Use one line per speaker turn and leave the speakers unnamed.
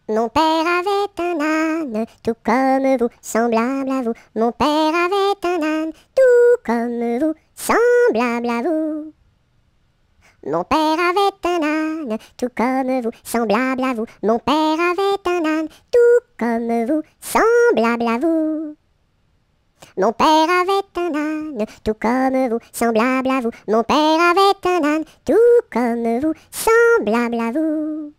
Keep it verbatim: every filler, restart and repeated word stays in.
Mon père avait un âne, tout comme vous, semblable à vous. Mon père avait un âne, tout comme vous, semblable à vous. Mon père avait un âne, tout comme vous, semblable à vous. Mon père avait un âne, tout comme vous, semblable à vous. Mon père avait un âne, tout comme vous, semblable à vous. Mon père avait un âne, tout comme vous, semblable à vous.